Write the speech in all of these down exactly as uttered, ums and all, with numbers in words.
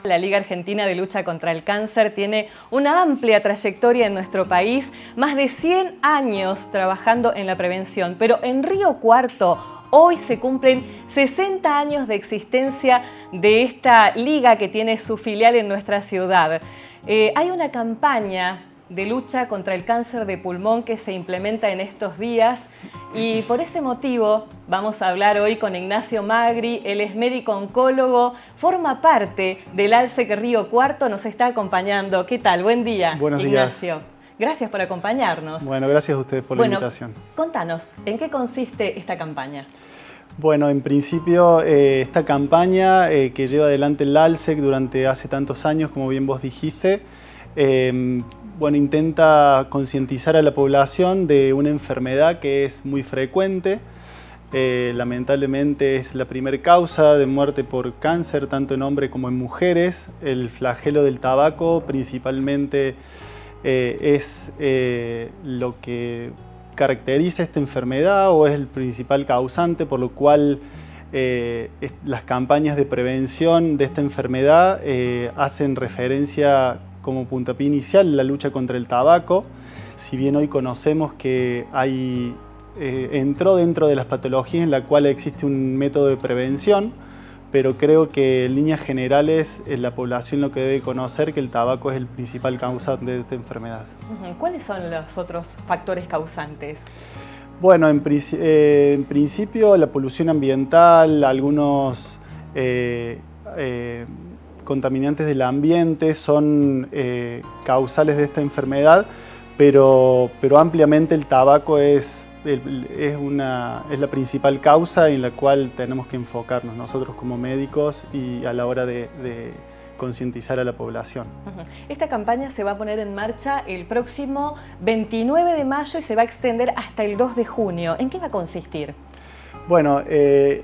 La Liga Argentina de Lucha contra el Cáncer tiene una amplia trayectoria en nuestro país, más de cien años trabajando en la prevención, pero en Río Cuarto hoy se cumplen sesenta años de existencia de esta liga que tiene su filial en nuestra ciudad. Eh, hay una campaña de lucha contra el cáncer de pulmón que se implementa en estos días y por ese motivo vamos a hablar hoy con Ignacio Magri. Él es médico oncólogo, forma parte del ALSEC Río Cuarto, nos está acompañando. ¿Qué tal? Buen día, Buenos Ignacio. días. Gracias por acompañarnos. Bueno, gracias a ustedes por bueno, la invitación. Contanos, ¿en qué consiste esta campaña? Bueno, en principio eh, esta campaña eh, que lleva adelante el ALSEC durante hace tantos años, como bien vos dijiste, eh, bueno, intenta concientizar a la población de una enfermedad que es muy frecuente. Eh, lamentablemente es la primera causa de muerte por cáncer, tanto en hombres como en mujeres. El flagelo del tabaco principalmente eh, es eh, lo que caracteriza esta enfermedad o es el principal causante, por lo cual eh, las campañas de prevención de esta enfermedad eh, hacen referencia como puntapié inicial a la lucha contra el tabaco. Si bien hoy conocemos que hay, eh, entró dentro de las patologías en la cual existe un método de prevención, pero creo que en líneas generales eh, la población lo que debe conocer que el tabaco es el principal causante de esta enfermedad. ¿Cuáles son los otros factores causantes? Bueno, en, eh, en principio la polución ambiental, algunos eh, eh, contaminantes del ambiente son eh, causales de esta enfermedad, pero, pero ampliamente el tabaco es, es, una, es la principal causa en la cual tenemos que enfocarnos nosotros como médicos y a la hora de, de concientizar a la población. Esta campaña se va a poner en marcha el próximo veintinueve de mayo y se va a extender hasta el dos de junio. ¿En qué va a consistir? Bueno, eh,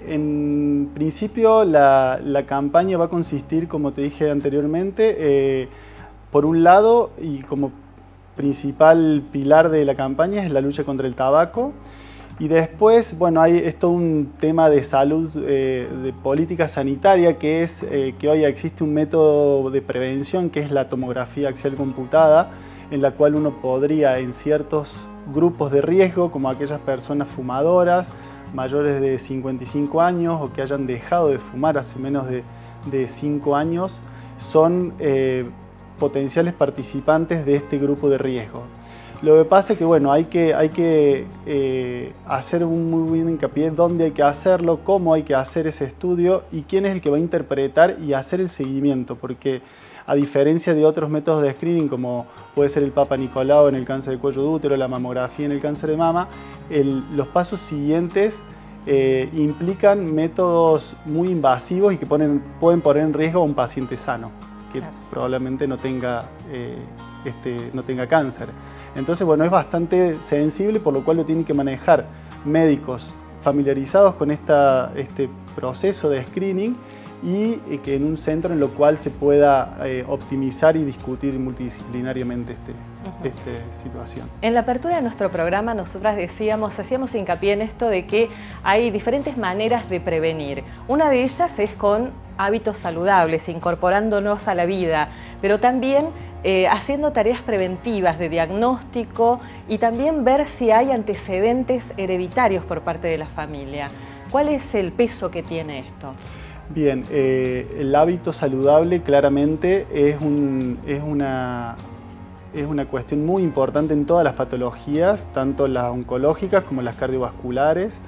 en principio la, la campaña va a consistir, como te dije anteriormente, eh, por un lado y como principal pilar de la campaña es la lucha contra el tabaco. Y después, bueno, hay es todo un tema de salud, eh, de política sanitaria, que es eh, que hoy existe un método de prevención que es la tomografía axial computada, en la cual uno podría en ciertos grupos de riesgo, como aquellas personas fumadoras, mayores de cincuenta y cinco años o que hayan dejado de fumar hace menos de, de cinco años, son eh, potenciales participantes de este grupo de riesgo. Lo que pasa es que bueno, hay que, hay que eh, hacer un muy buen hincapié dónde hay que hacerlo, cómo hay que hacer ese estudio y quién es el que va a interpretar y hacer el seguimiento, porque a diferencia de otros métodos de screening como puede ser el Papa Nicolau en el cáncer de cuello de útero, la mamografía en el cáncer de mama, el, los pasos siguientes eh, implican métodos muy invasivos y que ponen, pueden poner en riesgo a un paciente sano, que claro, probablemente no tenga, eh, este, no tenga cáncer. Entonces, bueno, es bastante sensible, por lo cual lo tienen que manejar médicos familiarizados con esta, este proceso de screening y que en un centro en lo cual se pueda eh, optimizar y discutir multidisciplinariamente este, uh-huh. esta situación. En la apertura de nuestro programa nosotras decíamos, hacíamos hincapié en esto de que hay diferentes maneras de prevenir. Una de ellas es con hábitos saludables, incorporándonos a la vida, pero también eh, haciendo tareas preventivas de diagnóstico y también ver si hay antecedentes hereditarios por parte de la familia. ¿Cuál es el peso que tiene esto? Bien, eh, el hábito saludable claramente es, un, es, una, es una cuestión muy importante en todas las patologías, tanto las oncológicas como las cardiovasculares.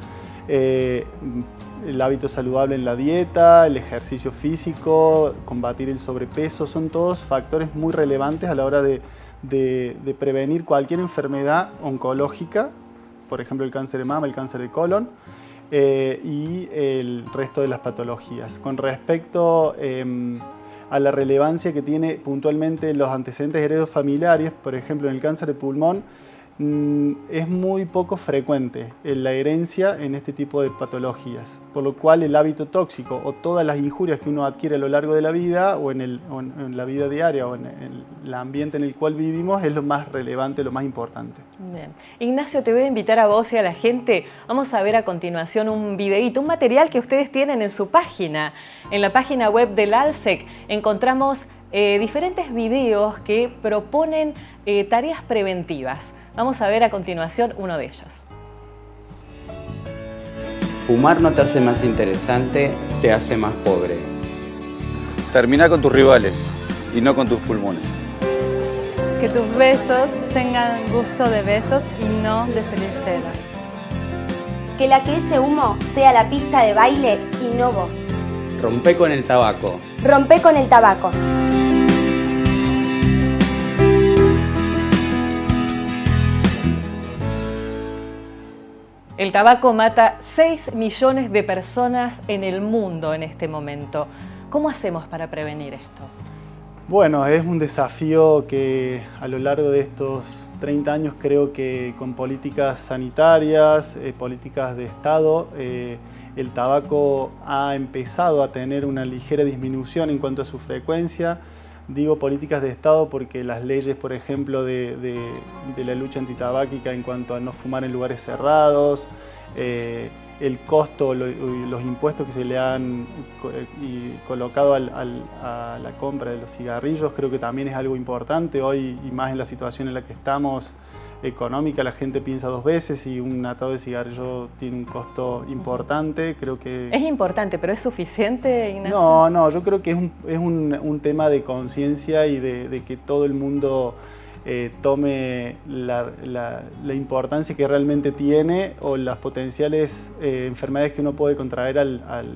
Eh, el hábito saludable en la dieta, el ejercicio físico, combatir el sobrepeso, son todos factores muy relevantes a la hora de, de, de prevenir cualquier enfermedad oncológica, por ejemplo el cáncer de mama, el cáncer de colon. Eh, y el resto de las patologías. Con respecto eh, a la relevancia que tiene puntualmente los antecedentes heredofamiliares, por ejemplo en el cáncer de pulmón, es muy poco frecuente la herencia en este tipo de patologías, por lo cual el hábito tóxico o todas las injurias que uno adquiere a lo largo de la vida o en, el, o en, en la vida diaria o en el, el ambiente en el cual vivimos es lo más relevante, lo más importante. Bien. Ignacio, te voy a invitar a vos y a la gente. Vamos a ver a continuación un videíto, un material que ustedes tienen en su página. En la página web del ALSEC encontramos eh, diferentes videos que proponen eh, tareas preventivas. Vamos a ver a continuación uno de ellos. Fumar no te hace más interesante, te hace más pobre. Termina con tus rivales y no con tus pulmones. Que tus besos tengan gusto de besos y no de cenicero. Que la que eche humo sea la pista de baile y no vos. Rompe con el tabaco. Rompe con el tabaco. El tabaco mata seis millones de personas en el mundo en este momento. ¿Cómo hacemos para prevenir esto? Bueno, es un desafío que a lo largo de estos treinta años creo que con políticas sanitarias, eh, políticas de Estado, eh, el tabaco ha empezado a tener una ligera disminución en cuanto a su frecuencia. Digo políticas de Estado porque las leyes, por ejemplo, de, de, de la lucha antitabáquica en cuanto a no fumar en lugares cerrados, eh, el costo, lo, los impuestos que se le han y colocado al, al, a la compra de los cigarrillos, creo que también es algo importante. Hoy, y más en la situación en la que estamos económica, la gente piensa dos veces y un atado de cigarrillo tiene un costo importante. Creo que... Es importante, pero ¿es suficiente, Ignacio? No, no, yo creo que es un, es un, un tema de conciencia y de, de que todo el mundo eh, tome la, la, la importancia que realmente tiene o las potenciales eh, enfermedades que uno puede contraer al, al,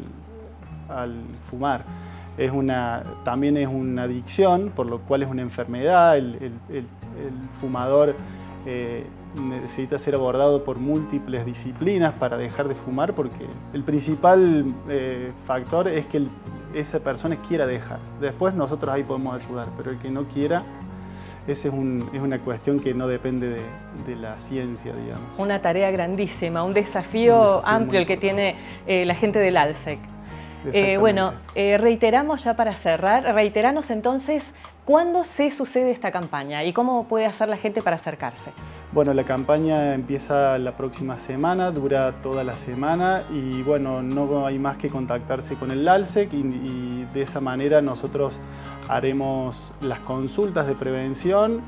al fumar. Es una, también es una adicción, por lo cual es una enfermedad. El, el, el, el fumador eh, necesita ser abordado por múltiples disciplinas para dejar de fumar, porque el principal eh, factor es que el, esa persona quiera dejar. Después nosotros ahí podemos ayudar, pero el que no quiera, esa es, un, es una cuestión que no depende de, de la ciencia, digamos. Una tarea grandísima, un desafío, un desafío amplio el que tiene eh, la gente del ALSEC. Eh, bueno, eh, reiteramos ya para cerrar, reiteranos entonces cuándo se sucede esta campaña y cómo puede hacer la gente para acercarse. Bueno, la campaña empieza la próxima semana, dura toda la semana y bueno, no hay más que contactarse con el ALSEC y, y de esa manera nosotros haremos las consultas de prevención.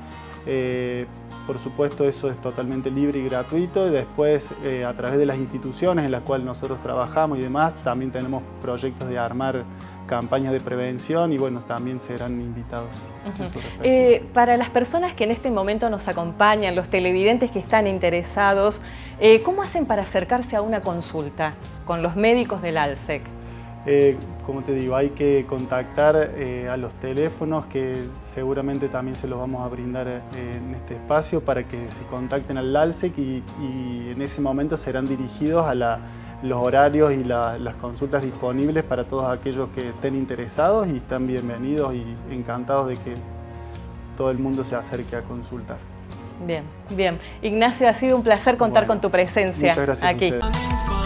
Eh, Por supuesto, eso es totalmente libre y gratuito y después eh, a través de las instituciones en las cuales nosotros trabajamos y demás, también tenemos proyectos de armar campañas de prevención y bueno, también serán invitados. Uh-huh. en su eh, para las personas que en este momento nos acompañan, los televidentes que están interesados, eh, ¿cómo hacen para acercarse a una consulta con los médicos del ALSEC? Eh, como te digo, hay que contactar eh, a los teléfonos que seguramente también se los vamos a brindar eh, en este espacio para que se contacten al ALSEC y, y en ese momento serán dirigidos a la, los horarios y la, las consultas disponibles para todos aquellos que estén interesados y están bienvenidos y encantados de que todo el mundo se acerque a consultar. Bien, bien. Ignacio, ha sido un placer contar bueno, con tu presencia muchas gracias aquí. A ustedes.